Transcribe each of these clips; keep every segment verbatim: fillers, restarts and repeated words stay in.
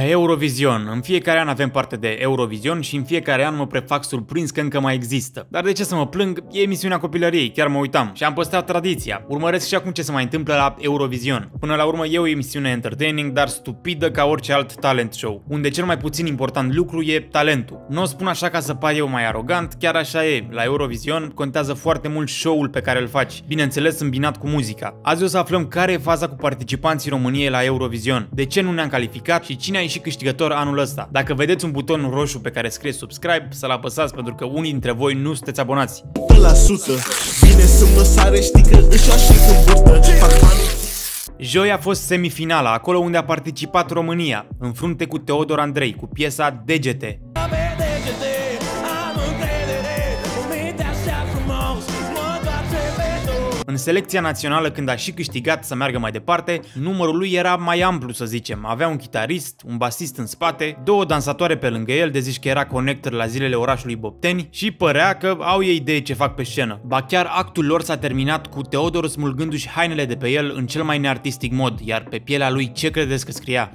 Eurovision. În fiecare an avem parte de Eurovision și în fiecare an mă prefac surprins că încă mai există. Dar de ce să mă plâng? E emisiunea copilăriei, chiar mă uitam și am păstrat tradiția. Urmăresc și acum ce se mai întâmplă la Eurovision. Până la urmă e o emisiune entertaining, dar stupidă ca orice alt talent show, unde cel mai puțin important lucru e talentul. Nu o spun așa ca să par eu mai arogant, chiar așa e. La Eurovision contează foarte mult show-ul pe care îl faci, bineînțeles îmbinat cu muzica. Azi o să aflăm care e faza cu participanții României la Eurovision, de ce nu ne-am calificat și cine a ieșit câștigător anul ăsta. Dacă vedeți un buton roșu pe care scrie subscribe, să-l apăsați pentru că unii dintre voi nu sunteți abonați. Bine să mă sare, știi că își așa când burtă. Joi a fost semifinala, acolo unde a participat România, în frunte cu Teodor Andrei, cu piesa Degete. În selecția națională, când a și câștigat să meargă mai departe, numărul lui era mai amplu, să zicem. Avea un chitarist, un basist în spate, două dansatoare pe lângă el, de zici că era connector la zilele orașului Bobteni și părea că au ei idee ce fac pe scenă. Ba chiar actul lor s-a terminat cu Teodor smulgându-și hainele de pe el în cel mai neartistic mod, iar pe pielea lui ce credeți că scria?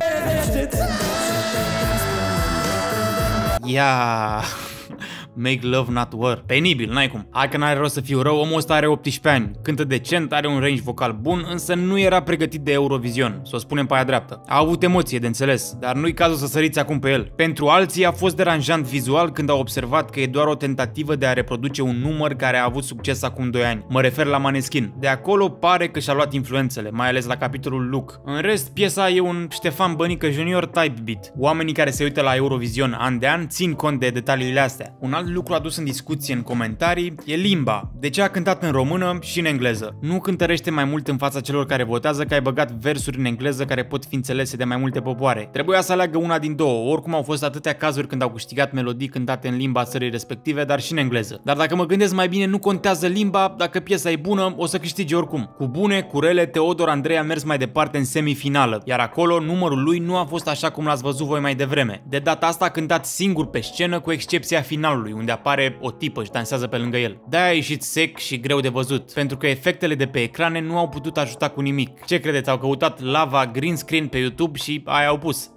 Ia... Make love not war. Penibil, n-ai cum. Hai că n-are rost să fiu rău, omul ăsta are optsprezece ani. Cântă decent, are un range vocal bun, însă nu era pregătit de Eurovision, să o spunem pe aia dreaptă. A avut emoție, de înțeles, dar nu-i cazul să săriți acum pe el. Pentru alții a fost deranjant vizual când au observat că e doar o tentativă de a reproduce un număr care a avut succes acum doi ani. Mă refer la Maneskin. De acolo pare că și-a luat influențele, mai ales la capitolul look. În rest, piesa e un Ștefan Bănică Junior type beat. Oamenii care se uită la Eurovision an de an țin cont de detaliile astea. Un alt lucru adus în discuție în comentarii e limba. De ce a cântat în română și în engleză? Nu cântărește mai mult în fața celor care votează că ai băgat versuri în engleză care pot fi înțelese de mai multe popoare. Trebuia să aleagă una din două, oricum au fost atâtea cazuri când au câștigat melodii cântate în limba țării respective, dar și în engleză. Dar dacă mă gândesc mai bine, nu contează limba, dacă piesa e bună, o să câștige oricum. Cu bune, cu rele, Teodor Andrei a mers mai departe în semifinală, iar acolo numărul lui nu a fost așa cum l-ați văzut voi mai devreme. De data asta a cântat singur pe scenă, cu excepția finalului, unde apare o tipă și dansează pe lângă el. De-aia a ieșit sec și greu de văzut, pentru că efectele de pe ecrane nu au putut ajuta cu nimic. Ce credeți, au căutat lava green screen pe YouTube și aia au pus.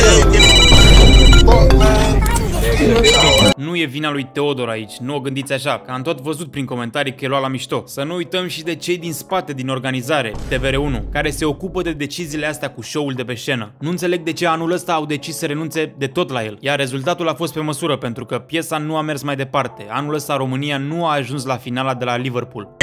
Nu e vina lui Teodor aici, nu o gândiți așa, că am tot văzut prin comentarii că e luat la mișto. Să nu uităm și de cei din spate din organizare, T V R unu, care se ocupă de deciziile astea cu show-ul de pe scenă. Nu înțeleg de ce anul ăsta au decis să renunțe de tot la el, iar rezultatul a fost pe măsură, pentru că piesa nu a mers mai departe. Anul ăsta România nu a ajuns la finala de la Liverpool.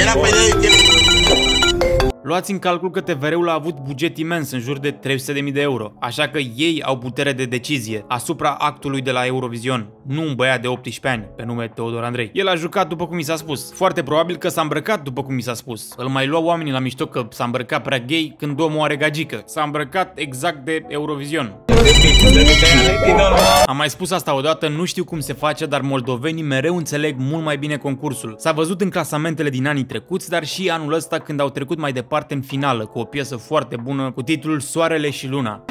Luați în calcul că T V R-ul a avut buget imens, în jur de trei sute de mii de euro, așa că ei au putere de decizie asupra actului de la Eurovision, nu un băiat de optsprezece ani pe nume Teodor Andrei. El a jucat după cum mi s-a spus, foarte probabil că s-a îmbrăcat după cum mi s-a spus. Îl mai luau oamenii la mișto că s-a îmbrăcat prea gay când omul are gagică. S-a îmbrăcat exact de Eurovision. Am mai spus asta odată, nu știu cum se face, dar moldovenii mereu înțeleg mult mai bine concursul. S-a văzut în clasamentele din anii trecuți, dar și anul ăsta când au trecut mai departe în finală cu o piesă foarte bună cu titlul Soarele și Luna.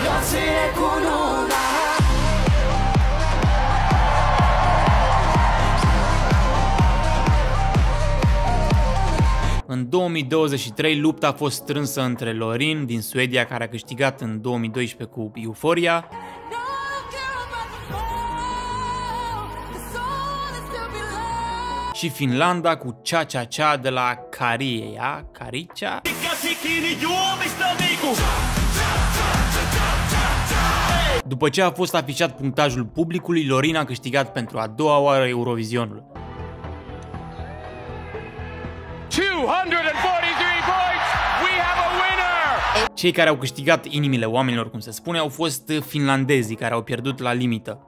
În două mii douăzeci și trei lupta a fost strânsă între Lorin din Suedia, care a câștigat în două mii doisprezece cu Euphoria, și Finlanda cu Cha Cha Cha de la Caria, Caricea. După ce a fost afișat punctajul publicului, Lorin a câștigat pentru a doua oară Eurovisionul. Cei care au câștigat inimile oamenilor, cum se spune, au fost finlandezii, care au pierdut la limită.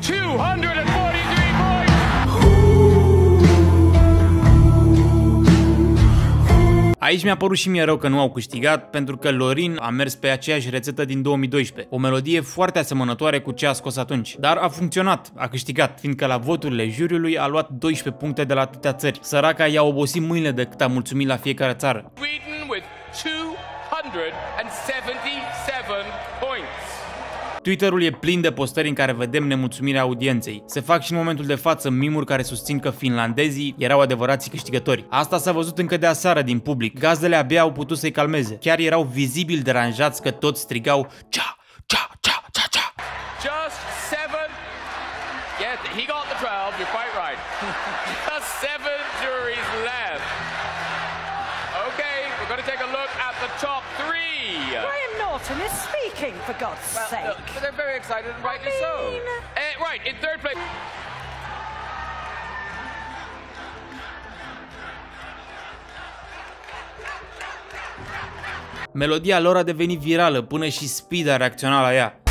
Aici mi-a părut și mie rău că nu au câștigat, pentru că Lorin a mers pe aceeași rețetă din două mii doisprezece, o melodie foarte asemănătoare cu ce a scos atunci. Dar a funcționat, a câștigat, fiindcă la voturile juriului a luat doisprezece puncte de la atâtea țări. Săraca i-a obosit mâinile de cât a mulțumit la fiecare țară. Twitter-ul e plin de postări în care vedem nemulțumirea audienței. Se fac și în momentul de față mimuri care susțin că finlandezii erau adevărații câștigători. Asta s-a văzut încă de aseară din public. Gazdele abia au putut să-i calmeze. Chiar erau vizibil deranjați că toți strigau Cha, cha, cha, cha, cha. just seven. Yeah, he got the twelve, you're quite right. Just seven juries left. Okay, we're going to take a look at the top three. Graham Norton is speaking, for God's well, sake. Uh, they're very excited, and rightly I so. mean... Uh, right, in third place. Melodia lor a devenit virală, până și Speed a reacționat la ea.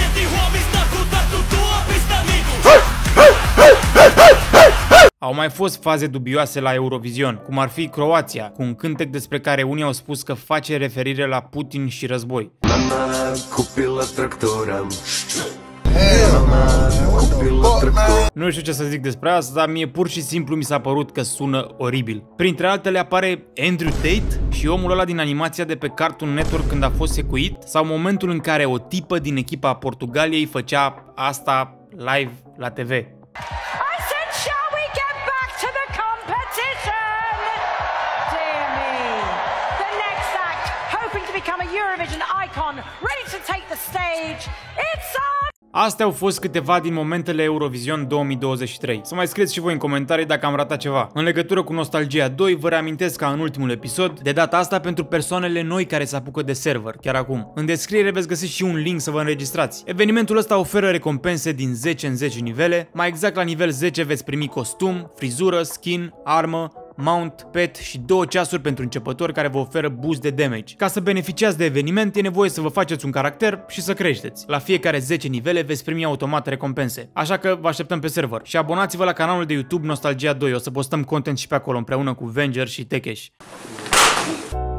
Au mai fost faze dubioase la Eurovision, cum ar fi Croația, cu un cântec despre care unii au spus că face referire la Putin și război. Mama cupila tractora. Nu știu ce să zic despre asta, dar mie pur și simplu mi s-a părut că sună oribil. Printre altele apare Andrew Tate și omul ăla din animația de pe Cartoon Network când a fost secuit, sau momentul în care o tipă din echipa Portugaliei făcea asta live la T V. Eurovision icon, ready to take the stage. It's on! Astea au fost câteva din momentele Eurovision două mii douăzeci și trei. Să mai scrieți și voi în comentarii dacă am ratat ceva. În legătură cu Nostalgia doi, vă reamintesc ca în ultimul episod, de data asta pentru persoanele noi care se apucă de server, chiar acum. În descriere veți găsi și un link să vă înregistrați. Evenimentul ăsta oferă recompense din zece în zece nivele, mai exact la nivel zece veți primi costum, frizură, skin, armă, mount, pet și două ceasuri pentru începători care vă oferă boost de damage. Ca să beneficiați de eveniment, e nevoie să vă faceți un caracter și să creșteți. La fiecare zece nivele veți primi automat recompense. Așa că vă așteptăm pe server. Și abonați-vă la canalul de YouTube Nostalgia doi, o să postăm content și pe acolo împreună cu Venger și Tekesh.